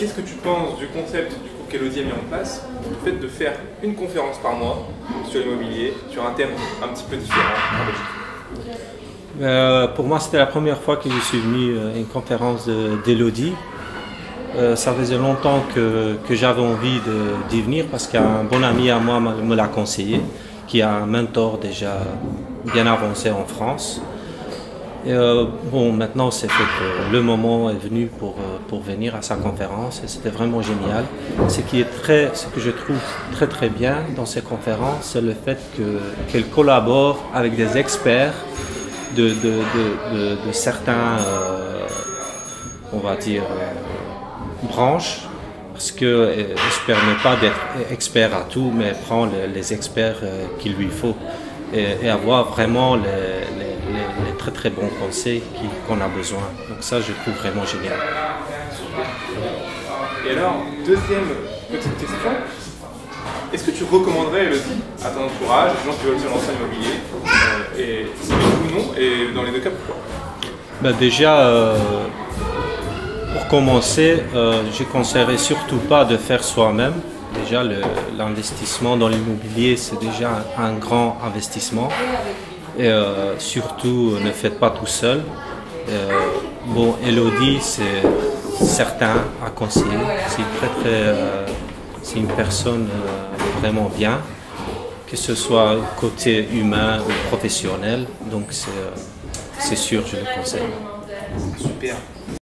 qu'est-ce que tu penses du concept du coup qu'Elodie a mis en place, le fait de faire une conférence par mois sur l'immobilier, sur un thème un petit peu différent en Belgique? Pour moi, c'était la première fois que je suis venu à une conférence d'Elodie. Ça faisait longtemps que j'avais envie d'y venir parce qu'un bon ami à moi me l'a conseillé, qui a un mentor déjà bien avancé en France. Et bon, maintenant c'est fait que le moment est venu pour venir à sa conférence et c'était vraiment génial. Ce que je trouve très bien dans ces conférences, c'est le fait qu'elle collabore avec des experts de certains, on va dire, branches, parce qu'elle ne se permet pas d'être expert à tout, mais elle prend les experts qu'il lui faut et avoir vraiment les très bons conseils qu'on a besoin. Donc ça, je trouve vraiment génial. Et alors, deuxième petite question, est-ce que tu recommanderais Elodie à ton entourage, des gens qui veulent se lancer en immobilier, et si oui ou non, et dans les deux cas, pourquoi? Déjà, pour commencer, je ne conseillerais surtout pas de faire soi-même. Déjà, l'investissement dans l'immobilier, c'est déjà un grand investissement. Et surtout, ne faites pas tout seul. Bon, Elodie, c'est certain à conseiller. C'est une personne vraiment bien, que ce soit côté humain ou professionnel. Donc, c'est sûr, je le conseille. Super.